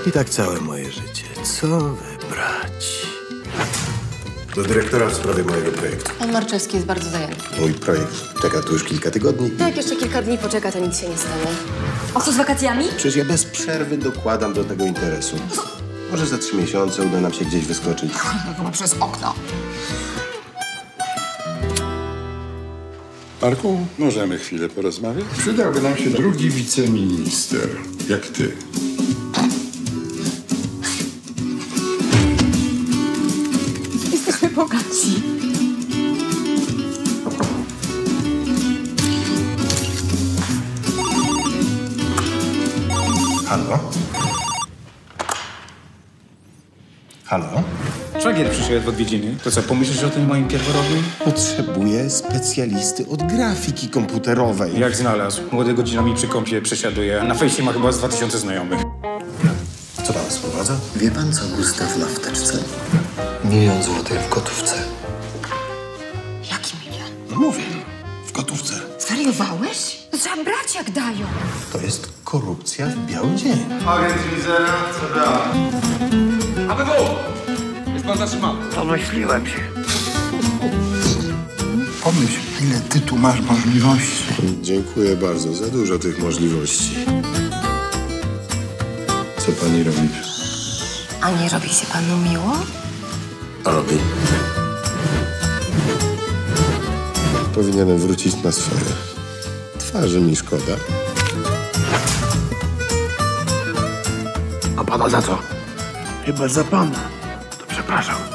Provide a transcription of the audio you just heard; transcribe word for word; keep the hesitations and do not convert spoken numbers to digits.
I tak całe moje życie. Co wybrać? Do dyrektora w sprawie mojego projektu. Pan Marczewski jest bardzo zajęty. Mój projekt czeka tu już kilka tygodni. Jak jeszcze kilka dni poczeka, to nic się nie stanie. A co z wakacjami? Przecież ja bez przerwy dokładam do tego interesu. Może za trzy miesiące uda nam się gdzieś wyskoczyć. Chyba przez okno. Marku, możemy chwilę porozmawiać? Przydałby nam się drugi wiceminister, jak ty. Jesteśmy bogaci. Halo? Halo? Szwagier przyszedł w odwiedziny. To co, pomyślisz o tym moim pierworodnym? Potrzebuję specjalisty od grafiki komputerowej. Jak znalazł. Młody godzinami przy kąpie przesiaduje, a na fejsie ma chyba z dwa tysiące znajomych. Co pana sprowadza? Wie pan, co Gustaw ma w teczce? Milion złotych w gotówce. Jaki milion? No mówię, w gotówce. Zwariowałeś? To trzeba brać, jak dają. To jest korupcja w biały dzień. Agent Mizera, co da? A wy jest pan zatrzymany. Domyśliłem się. Pomyśl, ile ty tu masz możliwości. Dziękuję bardzo, za dużo tych możliwości. Co pani robi? A nie robi się panu miło? A robi. Powinienem wrócić na swoje. Twarzy mi szkoda. A pana za co? Chyba za pana. To przepraszam.